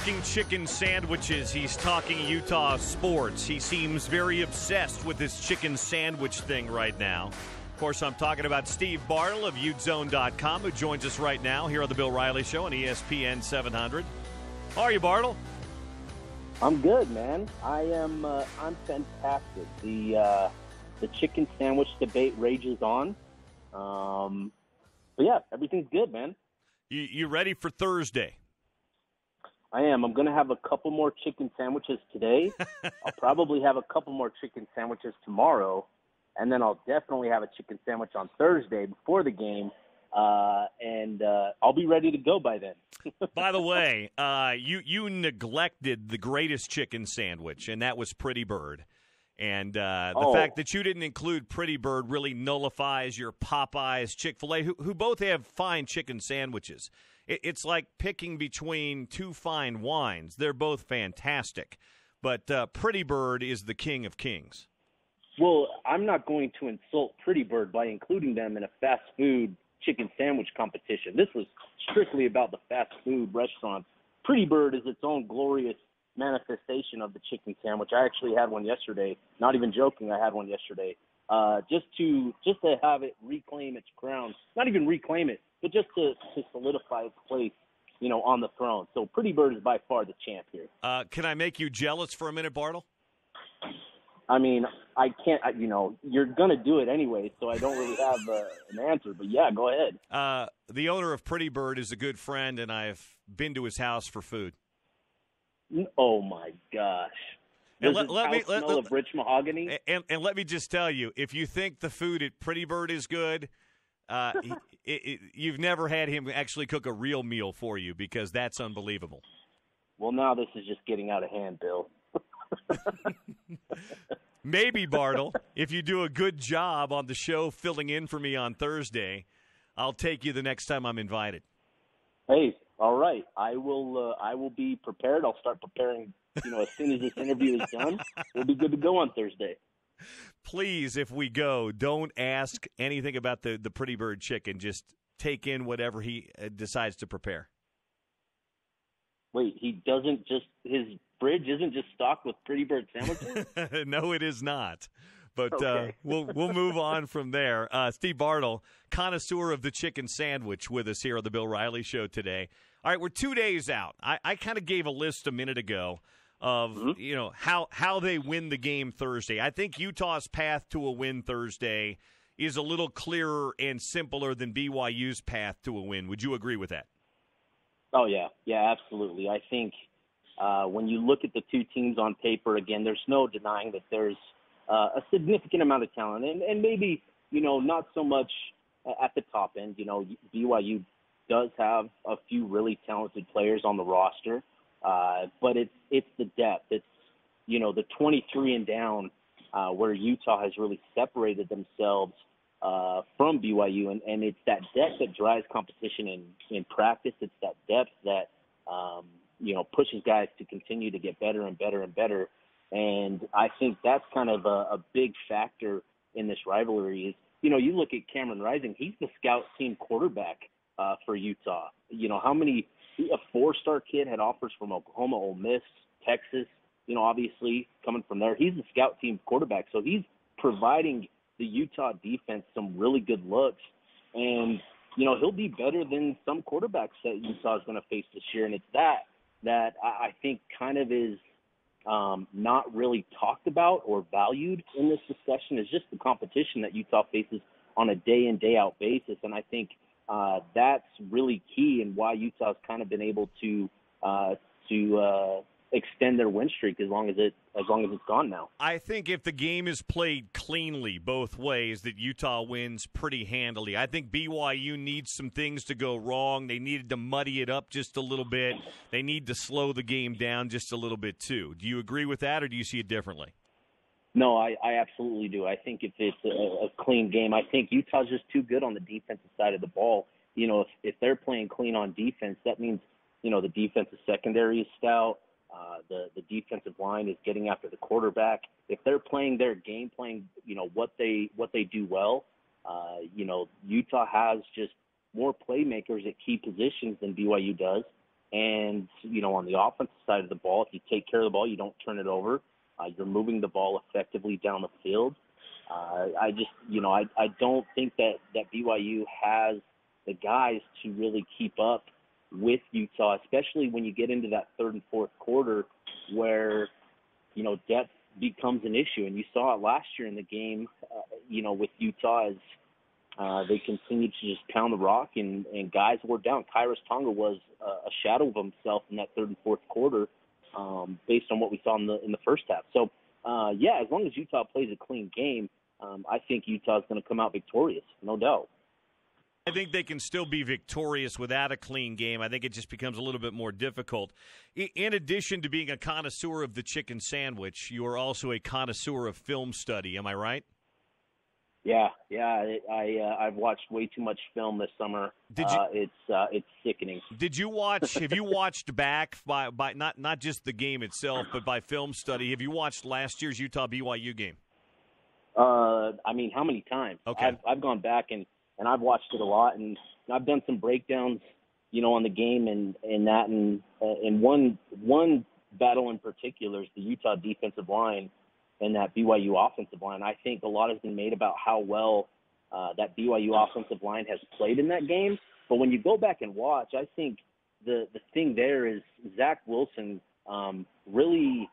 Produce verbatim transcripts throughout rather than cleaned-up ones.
talking chicken sandwiches, he's talking Utah sports. He seems very obsessed with this chicken sandwich thing right now. Of course, I'm talking about Steve Bartle of Ute Zone dot com, who joins us right now here on the Bill Riley Show on E S P N seven hundred. How are you, Bartle? I'm good, man. I am. Uh, I'm fantastic. The uh, the chicken sandwich debate rages on. Um, but yeah, everything's good, man. You, you ready for Thursday? I am. I'm going to have a couple more chicken sandwiches today. I'll probably have a couple more chicken sandwiches tomorrow, and then I'll definitely have a chicken sandwich on Thursday before the game, uh, and uh, I'll be ready to go by then. By the way, uh, you you neglected the greatest chicken sandwich, and that was Pretty Bird. And uh, the oh. fact that you didn't include Pretty Bird really nullifies your Popeyes, Chik-fil-A, who, who both have fine chicken sandwiches. It, it's like picking between two fine wines. They're both fantastic. But uh, Pretty Bird is the king of kings. Well, I'm not going to insult Pretty Bird by including them in a fast food chicken sandwich competition. This was strictly about the fast food restaurants. Pretty Bird is its own glorious manifestation of the chicken sandwich. I actually had one yesterday. Not even joking, I had one yesterday. Uh, just to just to have it reclaim its crown. Not even reclaim it, but just to, to solidify its place, you know, on the throne. So Pretty Bird is by far the champ here. Uh, can I make you jealous for a minute, Bartle? I mean, I can't, I, you know, you're going to do it anyway, so I don't really have uh, an answer. But, yeah, go ahead. Uh, the owner of Pretty Bird is a good friend, and I've been to his house for food. Oh, my gosh. Does let, his let house me, let, smell let, of rich mahogany? And, and let me just tell you, if you think the food at Pretty Bird is good, uh, he, it, it, you've never had him actually cook a real meal for you, because that's unbelievable. Well, now this is just getting out of hand, Bill. Maybe, Bartle, if you do a good job on the show filling in for me on Thursday, I'll take you the next time I'm invited. Hey, all right. I will uh, I will be prepared. I'll start preparing, you know, as soon as this interview is done. We'll be good to go on Thursday. Please, if we go, don't ask anything about the, the Pretty Bird chicken. Just take in whatever he uh, decides to prepare. Wait, he doesn't just – his fridge isn't just stocked with Pretty Bird sandwiches? No, it is not. But okay. uh, we'll we'll move on from there. Uh, Steve Bartle, connoisseur of the chicken sandwich, with us here on the Bill Riley Show today. All right, we're two days out. I, I kind of gave a list a minute ago of mm-hmm. you know how how they win the game Thursday. I think Utah's path to a win Thursday is a little clearer and simpler than B Y U's path to a win. Would you agree with that? Oh, yeah. Yeah, absolutely. I think uh, when you look at the two teams on paper, again, there's no denying that there's uh, a significant amount of talent. And, and maybe, you know, not so much at the top end. You know, B Y U does have a few really talented players on the roster, uh, but it's it's the depth. It's, you know, the twenty-three and down uh, where Utah has really separated themselves Uh, from B Y U, and, and it's that depth that drives competition in, in practice. It's that depth that, um, you know, pushes guys to continue to get better and better and better. And I think that's kind of a, a big factor in this rivalry is, you know, you look at Cameron Rising, he's the scout team quarterback uh, for Utah. You know, how many, a four-star kid had offers from Oklahoma, Ole Miss, Texas, you know, obviously coming from there. He's the scout team quarterback, so he's providing the Utah defense some really good looks. And, you know, he'll be better than some quarterbacks that Utah is going to face this year. And it's that that I think kind of is um, not really talked about or valued in this discussion is just the competition that Utah faces on a day-in, day-out basis. And I think uh, that's really key in why Utah's kind of been able to uh, to uh, extend their win streak as long as it as long as it's gone now. I think if the game is played cleanly both ways, that Utah wins pretty handily. I think B Y U needs some things to go wrong. They needed to muddy it up just a little bit. They need to slow the game down just a little bit too. Do you agree with that, or do you see it differently? No, I, I absolutely do. I think if it's a, a clean game, I think Utah's just too good on the defensive side of the ball. You know, if, if they're playing clean on defense, that means, you know, the defensive secondary is stout. Uh, the, the defensive line is getting after the quarterback. If they're playing their game, playing, you know, what they what they do well, uh, you know, Utah has just more playmakers at key positions than B Y U does. And, you know, on the offensive side of the ball, if you take care of the ball, you don't turn it over, uh, you're moving the ball effectively down the field. Uh, I just, you know, I, I don't think that, that B Y U has the guys to really keep up with Utah, especially when you get into that third and fourth quarter where, you know, depth becomes an issue. And you saw it last year in the game, uh, you know, with Utah as uh, they continued to just pound the rock and, and guys were down. Kairos Tonga was uh, a shadow of himself in that third and fourth quarter um, based on what we saw in the in the first half. So, uh, yeah, as long as Utah plays a clean game, um, I think Utah is going to come out victorious, no doubt. I think they can still be victorious without a clean game. I think it just becomes a little bit more difficult. In addition to being a connoisseur of the chicken sandwich, you are also a connoisseur of film study. Am I right? Yeah, yeah. I uh, I've watched way too much film this summer. Did you? Uh, it's uh, it's sickening. Did you watch? Have you watched back by by not not just the game itself, but by film study? Have you watched last year's Utah B Y U game? Uh, I mean, how many times? Okay. I've I've gone back and. And I've watched it a lot, and I've done some breakdowns, you know, on the game and, and that. And uh, in one one battle in particular is the Utah defensive line and that B Y U offensive line. I think a lot has been made about how well uh, that B Y U offensive line has played in that game. But when you go back and watch, I think the, the thing there is Zach Wilson um, really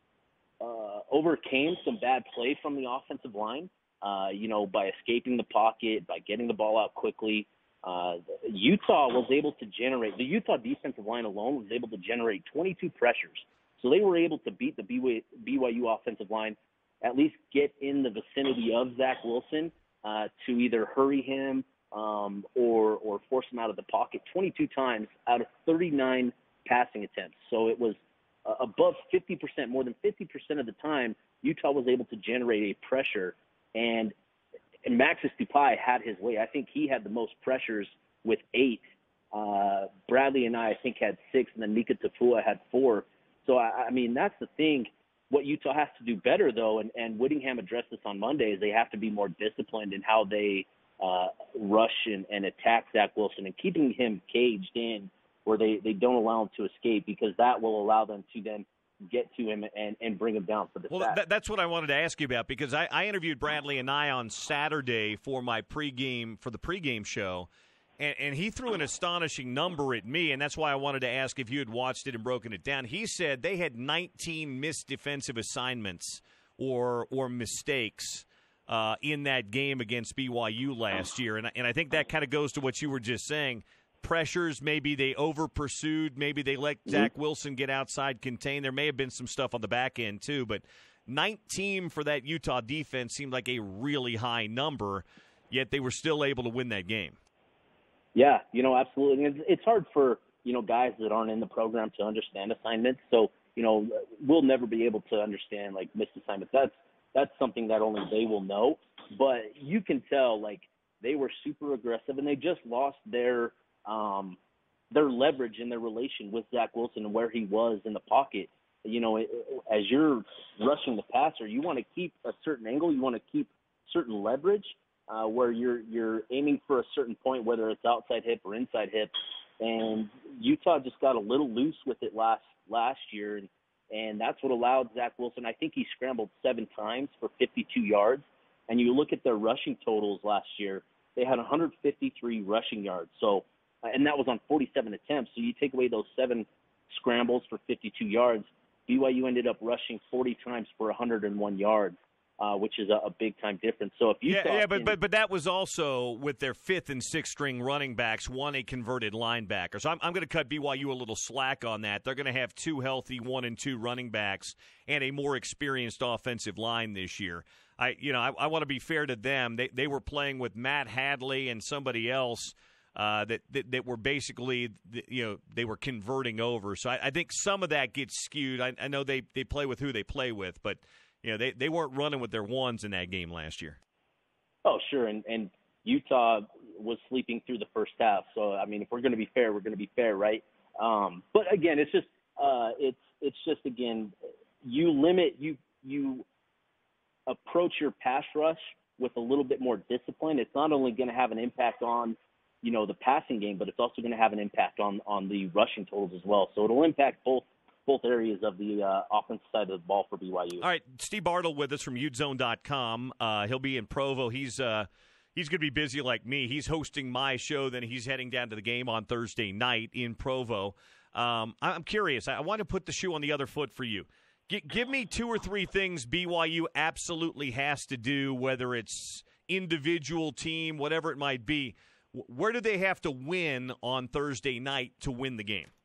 uh, overcame some bad play from the offensive line. Uh, you know, by escaping the pocket, by getting the ball out quickly. Uh, Utah was able to generate, the Utah defensive line alone was able to generate twenty-two pressures. So they were able to beat the B Y U offensive line, at least get in the vicinity of Zach Wilson uh, to either hurry him um, or, or force him out of the pocket twenty-two times out of thirty-nine passing attempts. So it was uh, above fifty percent, more than fifty percent of the time, Utah was able to generate a pressure. And, and Maxis Dupai had his way. I think he had the most pressures with eight. Uh, Bradley and I, I think, had six, and then Mika Tafua had four. So, I, I mean, that's the thing. What Utah has to do better, though, and, and Whittingham addressed this on Monday, is they have to be more disciplined in how they uh, rush and, and attack Zach Wilson and keeping him caged in where they, they don't allow him to escape, because that will allow them to then get to him and, and bring him down for the well, sack. That, that's what I wanted to ask you about, because I, I interviewed Bradley and I on Saturday for my pregame for the pregame show, and, and he threw an astonishing number at me, and that's why I wanted to ask if you had watched it and broken it down. He said they had nineteen missed defensive assignments or or mistakes uh, in that game against B Y U last year, and and I think that kind of goes to what you were just saying. Pressures, maybe they over-pursued, maybe they let mm-hmm. Zach Wilson get outside, contain. There may have been some stuff on the back end, too, but nineteen for that Utah defense seemed like a really high number, yet they were still able to win that game. Yeah, you know, absolutely. And it's hard for, you know, guys that aren't in the program to understand assignments. So, you know, we'll never be able to understand, like, missed assignments. That's, that's something that only they will know. But you can tell, like, they were super aggressive, and they just lost their – Um, their leverage in their relation with Zach Wilson and where he was in the pocket. You know, as you're rushing the passer, you want to keep a certain angle, you want to keep certain leverage uh, where you're you're aiming for a certain point, whether it's outside hip or inside hip. And Utah just got a little loose with it last last year, and, and that's what allowed Zach Wilson. I think he scrambled seven times for fifty-two yards. And you look at their rushing totals last year, they had one hundred fifty-three rushing yards. So. And that was on forty-seven attempts. So you take away those seven scrambles for fifty-two yards, B Y U ended up rushing forty times for one hundred one yards, uh, which is a, a big-time difference. So if you yeah, yeah, but, but but that was also with their fifth and sixth string running backs, one a converted linebacker. So I'm, I'm going to cut B Y U a little slack on that. They're going to have two healthy one and two running backs and a more experienced offensive line this year. I you know I, I want to be fair to them. They they were playing with Matt Hadley and somebody else. Uh, that, that that were basically, you know, they were converting over. So I, I think some of that gets skewed. I, I know they, they play with who they play with, but, you know, they, they weren't running with their ones in that game last year. Oh, sure. And, and Utah was sleeping through the first half. So, I mean, if we're going to be fair, we're going to be fair, right? Um, but, again, it's just, uh, it's it's just, again, you limit, you you approach your pass rush with a little bit more discipline. It's not only going to have an impact on you know, the passing game, but it's also going to have an impact on, on the rushing totals as well. So it'll impact both both areas of the uh, offensive side of the ball for B Y U. All right, Steve Bartle with us from Utes Zone dot com. Uh, he'll be in Provo. He's uh, he's going to be busy like me. He's hosting my show, then he's heading down to the game on Thursday night in Provo. Um, I'm curious. I want to put the shoe on the other foot for you. G- give me two or three things B Y U absolutely has to do, whether it's individual, team, whatever it might be. Where do they have to win on Thursday night to win the game?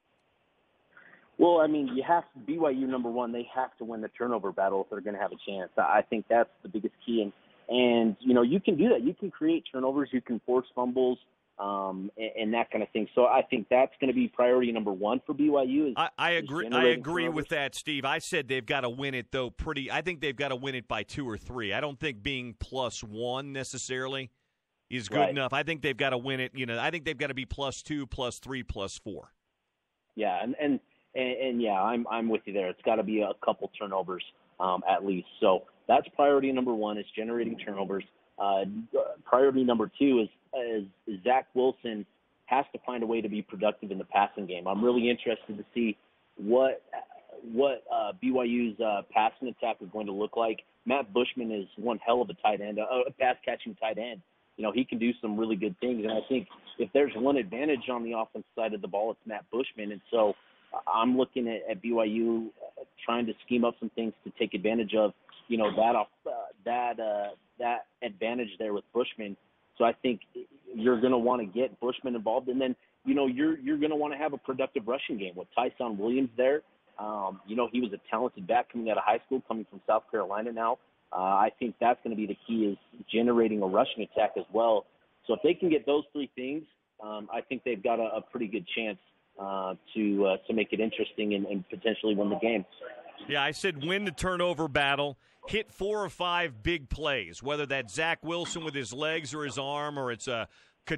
Well, I mean, you have to, B Y U, number one, they have to win the turnover battle if they're going to have a chance. I think that's the biggest key. And, and, you know, you can do that. You can create turnovers. You can force fumbles um, and, and that kind of thing. So I think that's going to be priority number one for B Y U. Is, I, I agree. I agree turnovers. with that, Steve. I said they've got to win it, though, pretty – I think they've got to win it by two or three. I don't think being plus one necessarily is good right. enough. I think they've got to win it. You know, I think they've got to be plus two, plus three, plus four. Yeah, and and – And, and yeah, I'm I'm with you there. It's got to be a couple turnovers um, at least. So that's priority number one is generating turnovers. Uh, priority number two is, is, is Zach Wilson has to find a way to be productive in the passing game. I'm really interested to see what what uh, B Y U's uh, passing attack is going to look like. Matt Bushman is one hell of a tight end, a pass catching tight end. You know, he can do some really good things. And I think if there's one advantage on the offensive side of the ball, it's Matt Bushman. And so I'm looking at, at B Y U uh, trying to scheme up some things to take advantage of, you know, that off, uh, that uh, that advantage there with Bushman. So I think you're going to want to get Bushman involved, and then you know you're you're going to want to have a productive rushing game with Tyson Williams there. Um, you know, he was a talented back coming out of high school, coming from South Carolina now. Uh, I think that's going to be the key is generating a rushing attack as well. So if they can get those three things, um, I think they've got a, a pretty good chance Uh, to uh, to make it interesting and, and potentially win the game. Yeah, I said win the turnover battle, hit four or five big plays, whether that's Zach Wilson with his legs or his arm, or it's a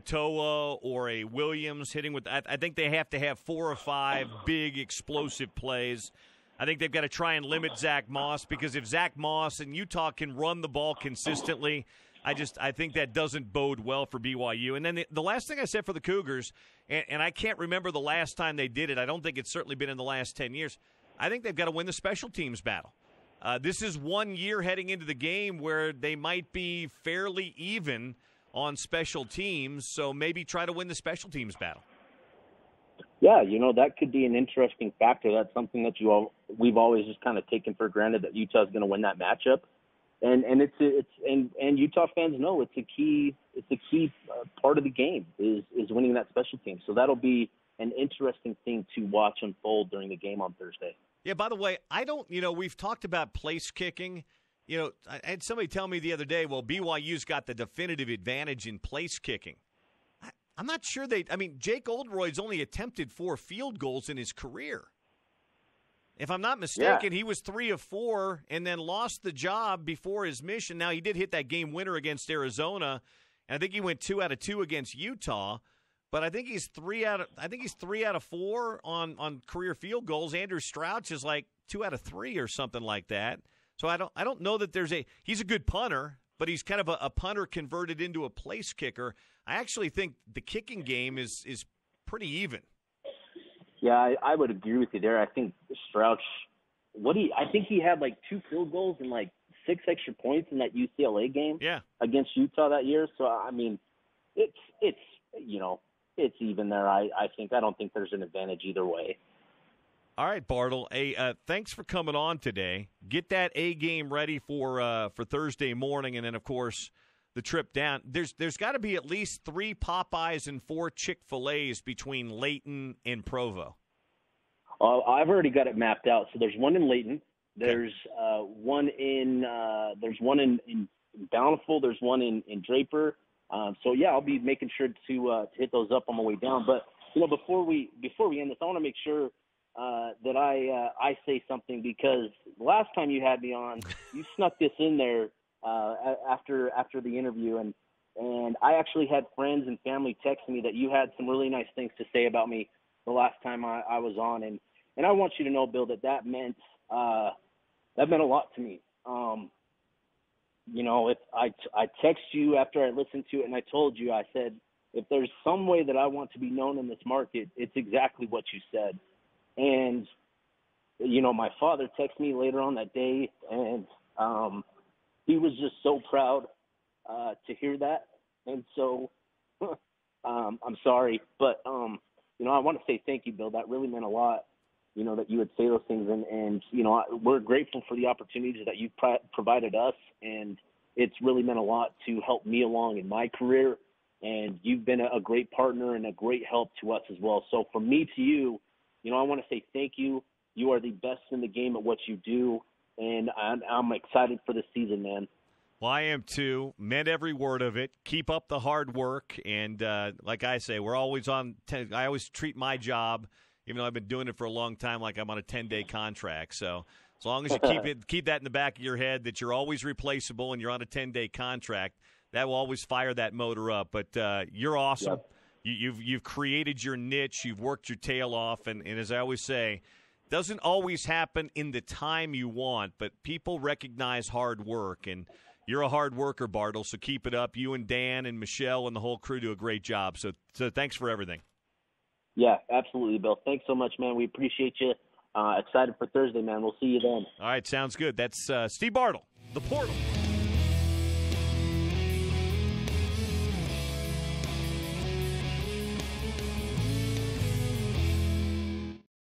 Katoa or a Williams hitting with. I, I think they have to have four or five big explosive plays. I think they've got to try and limit Zach Moss, because if Zach Moss and Utah can run the ball consistently, I just I think that doesn't bode well for B Y U. And then the, the last thing I said for the Cougars, and, and I can't remember the last time they did it. I don't think it's certainly been in the last ten years. I think they've got to win the special teams battle. Uh, this is one year heading into the game where they might be fairly even on special teams, so maybe try to win the special teams battle. Yeah, you know, that could be an interesting factor. That's something that you all, we've always just kind of taken for granted that Utah's going to win that matchup. And and it's it's and, and Utah fans know it's a key it's a key uh, part of the game is is winning that special team. So that'll be an interesting thing to watch unfold during the game on Thursday. Yeah. By the way, I don't. You know, we've talked about place kicking. You know, I had somebody tell me the other day, well, B Y U's got the definitive advantage in place kicking. I, I'm not sure they. I mean, Jake Oldroyd's only attempted four field goals in his career. If I'm not mistaken, yeah. he was three of four and then lost the job before his mission. Now, he did hit that game winner against Arizona, and I think he went two out of two against Utah. But I think he's three out of I think he's three out of four on, on career field goals. Andrew Strouch is like two out of three or something like that. So I don't I don't know that there's a he's a good punter, but he's kind of a, a punter converted into a place kicker. I actually think the kicking game is is pretty even. Yeah, I, I would agree with you there. I think Strouch, what he, I think he had like two field goals and like six extra points in that U C L A game yeah. against Utah that year. So, I mean, it's, it's you know, it's even there. I, I think. I don't think there's an advantage either way. All right, Bartle. Hey, uh, thanks for coming on today. Get that A game ready for uh, for Thursday morning, and then, of course, the trip down. There's there's got to be at least three Popeyes and four Chick-fil-A's between Layton and Provo. Uh, I've already got it mapped out. So there's one in Layton. There's uh, one in uh, there's one in, in Bountiful. There's one in, in Draper. Um, so yeah, I'll be making sure to uh, to hit those up on my way down. But you know, before we before we end this, I want to make sure uh, that I uh, I say something, because the last time you had me on, you snuck this in there. Uh, after after the interview, and and I actually had friends and family text me that you had some really nice things to say about me the last time I, I was on, and, and I want you to know, Bill, that that meant uh, that meant a lot to me. Um, you know, if I I text you after I listened to it, and I told you, I said, if there's some way that I want to be known in this market, it's exactly what you said. And, you know, my father texted me later on that day, and um, he was just so proud uh, to hear that. And so um, I'm sorry, but, um, you know, I want to say thank you, Bill. That really meant a lot, you know, that you would say those things. And, and you know, we're grateful for the opportunities that you've pro- provided us, and it's really meant a lot to help me along in my career. And you've been a great partner and a great help to us as well. So from me to you, you know, I want to say thank you. You are the best in the game at what you do, and I'm, I'm excited for the season, man. Well, I am too. Meant every word of it. Keep up the hard work. And uh, like I say, we're always on ten, – I always treat my job, even though I've been doing it for a long time, like I'm on a ten-day contract. So as long as you keep it, keep that in the back of your head that you're always replaceable and you're on a ten-day contract, that will always fire that motor up. But uh, you're awesome. Yep. You, you've you've created your niche. You've worked your tail off. And, and as I always say, it doesn't always happen in the time you want, but people recognize hard work. And you're a hard worker, Bartle, so keep it up. You and Dan and Michelle and the whole crew do a great job. So, so thanks for everything. Yeah, absolutely, Bill. Thanks so much, man. We appreciate you. Uh, excited for Thursday, man. We'll see you then. All right, sounds good. That's uh, Steve Bartle, the Portal.